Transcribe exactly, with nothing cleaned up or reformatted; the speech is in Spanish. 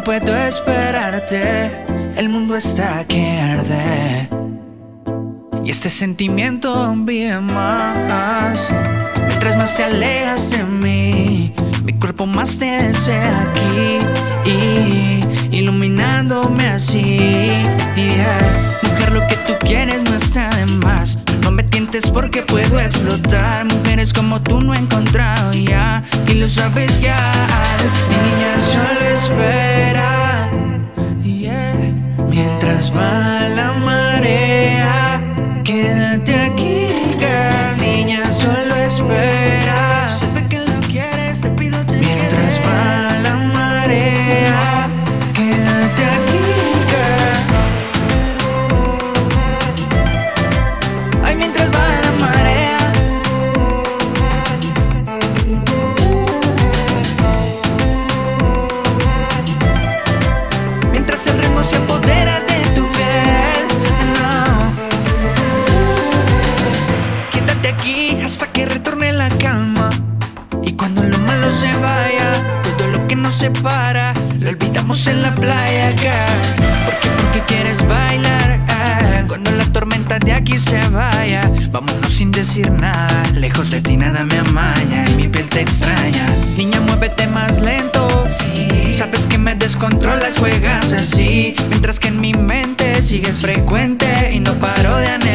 puedo esperarte, el mundo está que arde y este sentimiento vive más. Mientras más te alejas de mí, mi cuerpo más te desea aquí, y, iluminándome así, yeah. Mujer, lo que tú quieres no está de más. No me tientes porque puedo explotar. Mujeres como tú no he encontrado ya, y lo sabes ya. Niña, solo espera, yeah. Mientras va la marea, quédate aquí, girl. Niña, solo espera. Sé que lo quieres, te pido te Mientras quieres. Va la marea, quédate aquí, girl. Ay, mientras va la marea. Mientras el ritmo se apodera de tu piel, no. Quédate aquí hasta que retorne la calma. Y cuando lo malo se vaya, todo lo que nos separa lo olvidamos en la playa, girl. ¿Por qué? Porque quieres bailar, eh. Cuando la tormenta de aquí se vaya, vámonos sin decir nada. Lejos de ti nada me amaña y mi piel te extraña. Niña, muévete más lento, sí. Sabes que me descontrolas, juegas así, mientras que en mi mente sigues frecuente y no paro de anhelar